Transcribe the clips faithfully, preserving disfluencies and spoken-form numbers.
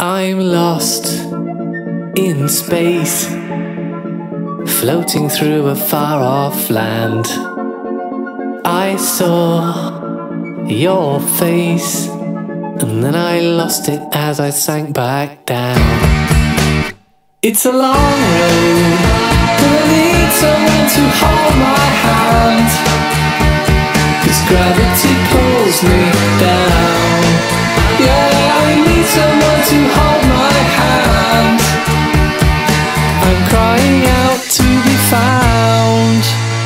I'm lost in space, floating through a far-off land. I saw your face, and then I lost it as I sank back down. It's a long road, but I need someone to hold my hand, 'cause gravity pulls me down. Yeah, I need someone to hold my hand. I'm crying out to be found.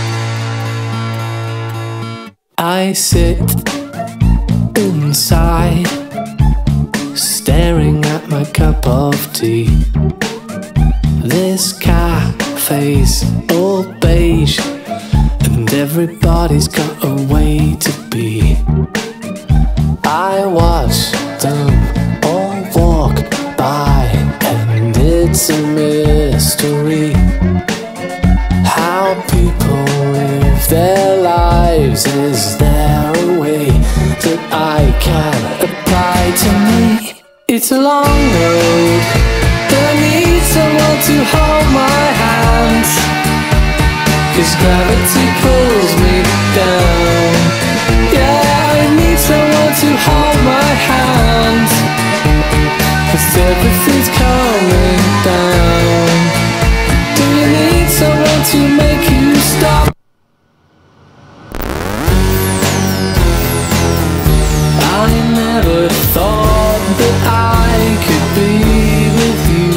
I sit inside, staring at my cup of tea. This cafe's all beige, and everybody's got a way to be. I watch them all walk by, and it's a mystery how people live their lives. Is there a way that I can apply to me? It's a long road, but I need someone to hold my hand, 'cause gravity pulls me down. Yeah, I need someone to hold my hand, 'cause everything's coming down. Do you need someone to make you stop? I never thought that I could be with you.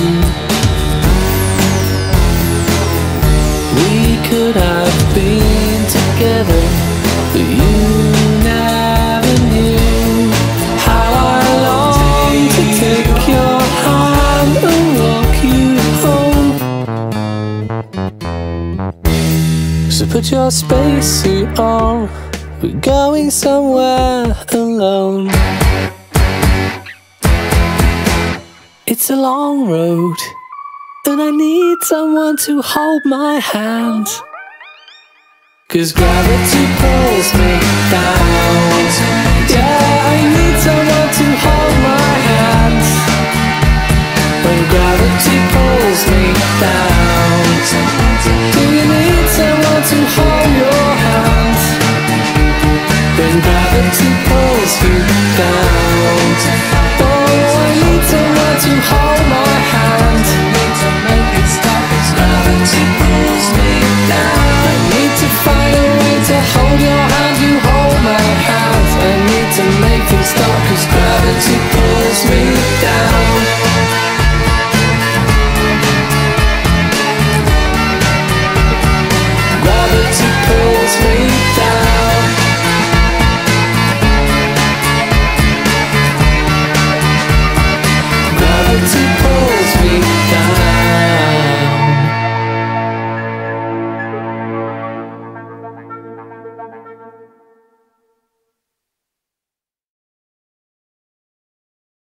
We could have been together, but you never knew how I long to take your hand and walk you home. So put your spacesuit on, we're going somewhere alone. It's a long road, and I need someone to hold my hand, 'cause gravity pulls me down. Yeah, I need someone to hold my hand when gravity pulls me down. Do you need someone to hold your hand when gravity pulls you down? Oh, I need someone to hold my hand. Gravity pulls me down. I need to find a way to hold your hand, you hold my hand. I need to make things stop, 'cause gravity pulls